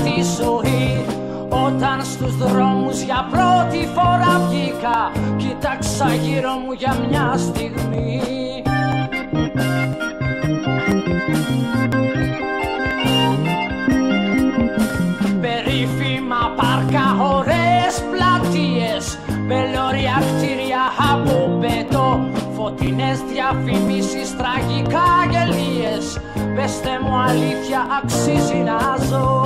τη ζωή. Όταν στους δρόμους για πρώτη φορά βγήκα, κοίταξα γύρω μου για μια στιγμή. Περίφημα πάρκα, ωραίες πλατείες, μπελώρια κτίρια από πετώ, φωτεινές διαφημίσεις, τραγικά γελίες. Πεςτε μου αλήθεια, αξίζει να ζω?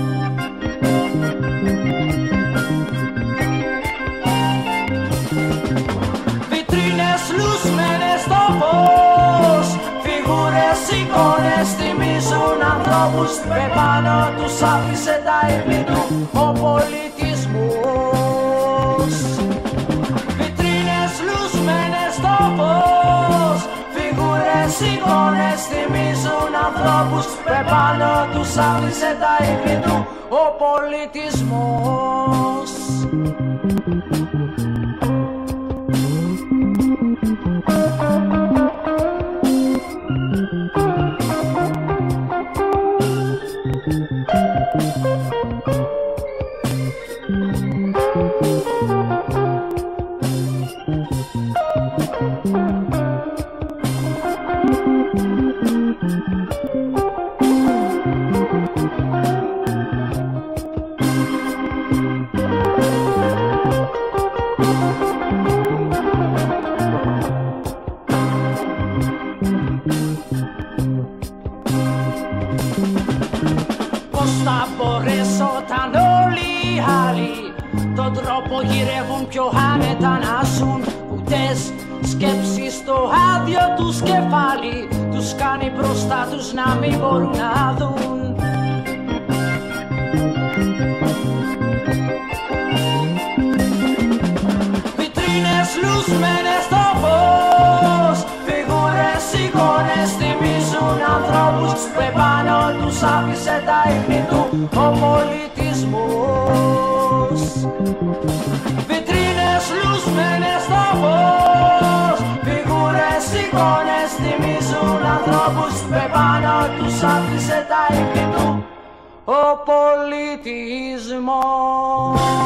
Βιτρίνες λουσμένες στο φως, φιγούρες, εικόνες θυμίζουν ανθρώπους. Πεπάνω τους άφησε τα ύπη του ο πολιτισμός. Βιτρίνες λουσμένες στο φως, φιγούρες, εικόνες θυμίζουν ανθρώπους. Πεπάνω τους άφησε τα ύπη του ο πολιτισμός. Πώς θα μπορέσω όταν όλοι οι άλλοι τον τρόπο γυρεύουν πιο άνετα να ζουν? Ούτε σκέψεις στο άδειο τους κεφάλι τους κάνει μπροστά τους να μην μπορούν να δουν. Βιτρίνες λουσμένες στο φως, φιγούρες, εικόνες θυμίζουν ανθρώπους. Που επάνω τους άφησε τα ίχνη του ο πολιτισμός. Βιτρίνες λουσμένες στο φως, φιγούρες, εικόνες θυμίζουν ανθρώπους. Που επάνω τους άφησε τα ίχνη του ο πολιτισμός.